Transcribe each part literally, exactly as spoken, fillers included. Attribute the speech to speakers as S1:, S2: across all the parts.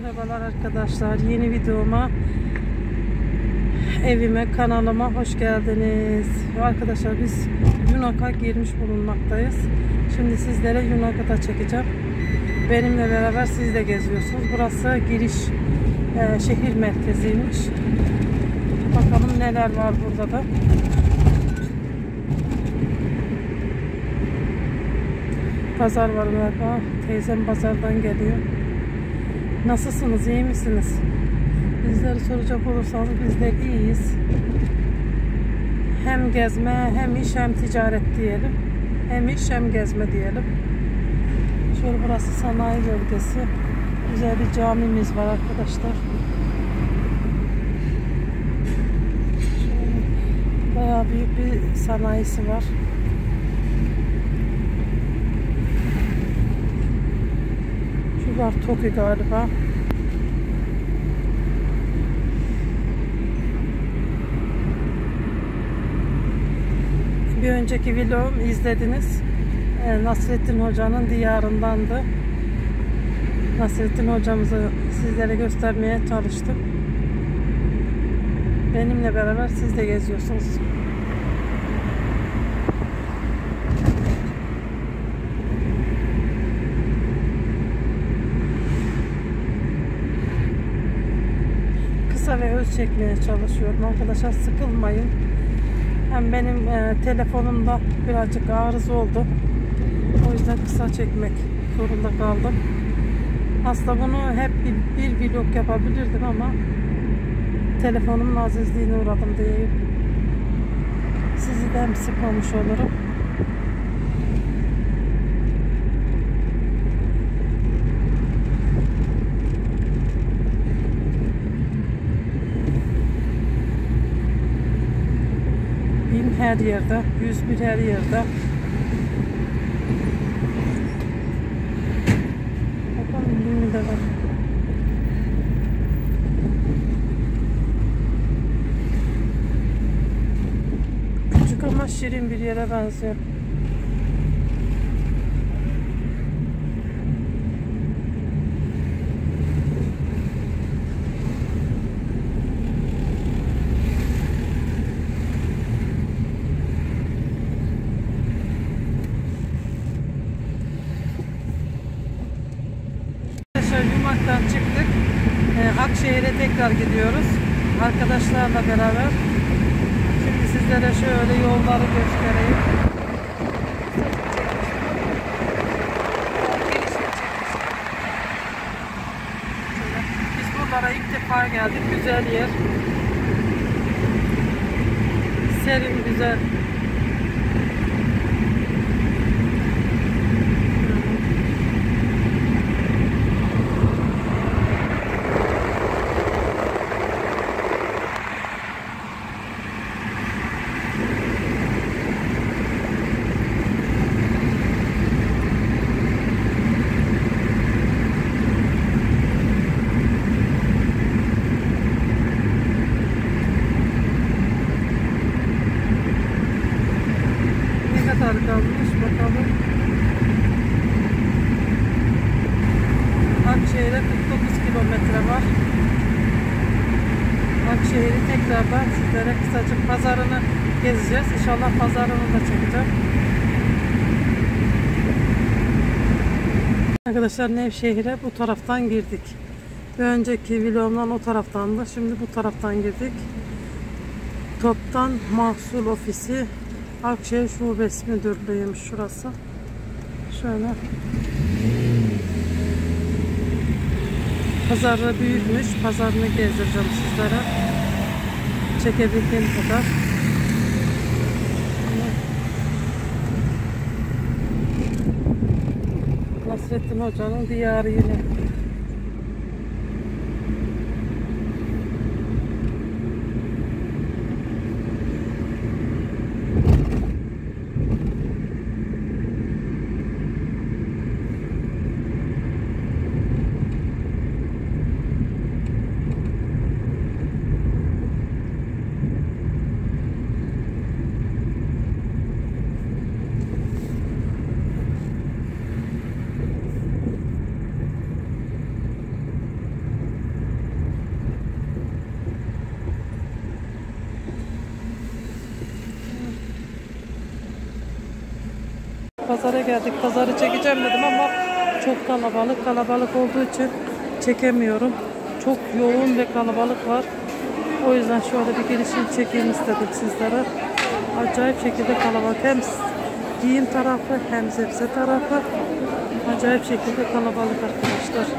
S1: Merhabalar arkadaşlar, yeni videoma, evime, kanalıma hoş geldiniz. Arkadaşlar biz Yunak'a girmiş bulunmaktayız. Şimdi sizlere Yunak'ı da çekeceğim. Benimle beraber siz de geziyorsunuz. Burası giriş e, şehir merkeziymiş. Bakalım neler var burada da. Pazar var galiba. Teyzem pazardan geliyor. Nasılsınız? İyi misiniz? Bizleri soracak olursanız bizler iyiyiz. Hem gezme, hem iş, hem ticaret diyelim. Hem iş, hem gezme diyelim. Şöyle burası sanayi bölgesi. Güzel bir camimiz var arkadaşlar. Şöyle bayağı büyük bir sanayisi var. Şuralar Toki galiba. Bir önceki vlogumu izlediniz. Nasrettin Hoca'nın diyarındandı. Nasrettin Hocamızı sizlere göstermeye çalıştım. Benimle beraber siz de geziyorsunuz. Kısa ve öz çekmeye çalışıyorum arkadaşlar, sıkılmayın. Hem benim e, telefonumda birazcık arıza oldu. O yüzden kısa çekmek zorunda kaldım. Aslında bunu hep bir, bir vlog yapabilirdim ama telefonumun azizliğine uğradım diye sizi de hem sıkmamış olurum. Her yerde, yüz bir her yerde. Bakalım bunu da var. Küçük ama şirin bir yere benziyor. Yunak'tan çıktık. Ee, Akşehir'e tekrar gidiyoruz. Arkadaşlarla beraber. Şimdi sizlere şöyle yolları göstereyim. Biz buralara ilk defa geldik. Güzel yer. Serin, güzel. Kalmış bakalım. Akşehir'e kırk dokuz kilometre var. Akşehir'i tekrardan sizlere kısacık pazarını gezeceğiz. İnşallah pazarını da çekeceğim. Arkadaşlar Nevşehir'e bu taraftan girdik. Bir önceki vlogumdan o taraftandı. Şimdi bu taraftan girdik. Toptan Mahsul Ofisi Akşehir Şubesi Müdürlüğü'ymüş şurası. Şöyle. Pazarı büyükmüş. Pazarını gezdireceğim sizlere. Çekebildiğim kadar. Nasrettin Hoca'nın diyarı yine. pazara geldik. Pazarı çekeceğim dedim ama çok kalabalık. Kalabalık olduğu için çekemiyorum. Çok yoğun ve kalabalık var. O yüzden şöyle bir girişim çekeyim istedim sizlere. Acayip şekilde kalabalık. Hem giyim tarafı hem sebze tarafı. Acayip şekilde kalabalık arkadaşlar.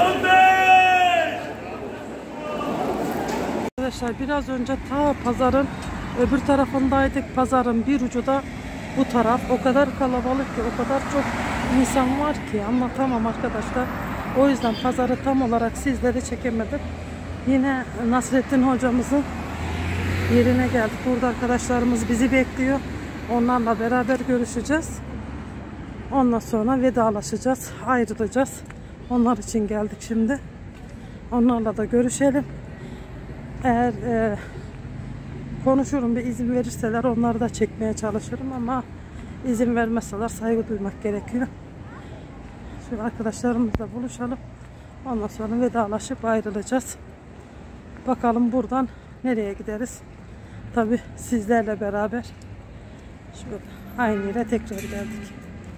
S1: Arkadaşlar biraz önce ta pazarın öbür tarafındaydık. Pazarın bir ucu da bu taraf. O kadar kalabalık ki, o kadar çok insan var ki anlatamam arkadaşlar. O yüzden pazarı tam olarak sizlere çekemedim. Yine Nasrettin hocamızın yerine geldik. Burada arkadaşlarımız bizi bekliyor. Onlarla beraber görüşeceğiz. Ondan sonra vedalaşacağız, ayrılacağız. Onlar için geldik şimdi. Onlarla da görüşelim. Eğer e, konuşurum ve izin verirseler onları da çekmeye çalışırım ama izin vermezseler saygı duymak gerekiyor. Şimdi arkadaşlarımızla buluşalım. Ondan sonra vedalaşıp ayrılacağız. Bakalım buradan nereye gideriz. Tabi sizlerle beraber şöyle aynı yere tekrar geldik.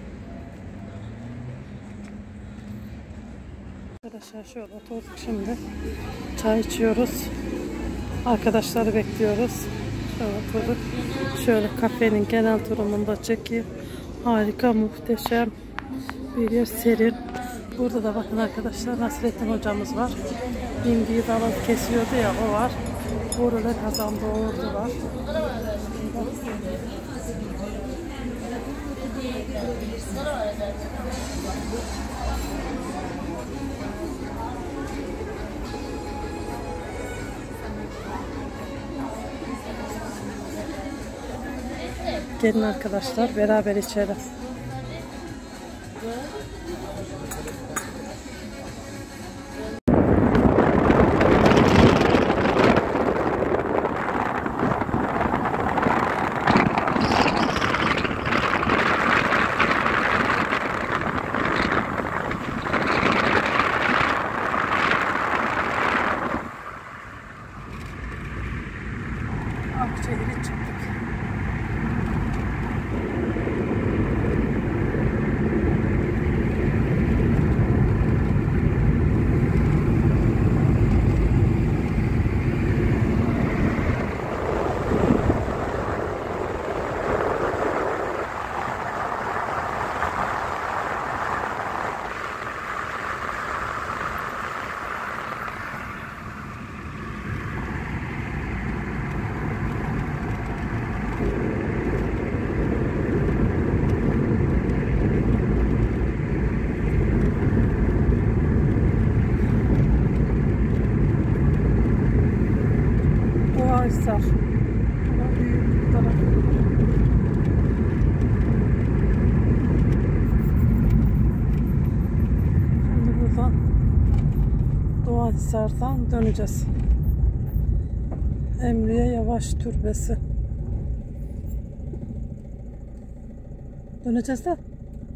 S1: Arkadaşlar şöyle oturduk şimdi. Çay içiyoruz. Arkadaşları bekliyoruz. Şöyle oturduk. Şöyle kafenin genel turunu da çekeyim. Harika, muhteşem bir yer, serin. Burada da bakın arkadaşlar Nasrettin hocamız var. Bindiği dalı kesiyordu ya, o var. Burada kazandı, ordu var. Gelin arkadaşlar beraber içelim. Akçehir'e çıktık. Doğahisar. Ama büyük taraf. Şimdi buradan Doğahisar'dan döneceğiz. Emriye Yavaş Türbesi. Döneceğiz de.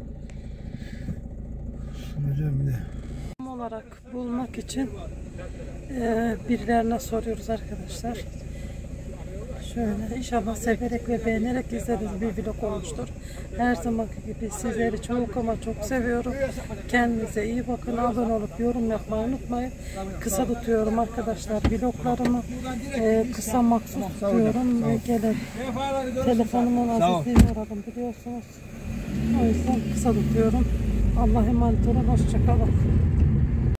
S2: Hocam de.
S1: Olarak bulmak için e, birilerine soruyoruz arkadaşlar. Şöyle inşallah severek ve beğenerek izlediğiniz bir vlog olmuştur. Her zamanki gibi sizleri çok ama çok seviyorum. Kendinize iyi bakın. Abone olup yorum yapmayı unutmayın. Kısa tutuyorum arkadaşlar vloglarımı. E, kısa maksuz tutuyorum ve gelin telefonumun azizliğini aradım biliyorsunuz. O yüzden kısa tutuyorum. Allah'a emanet olun. Hoşça kalın.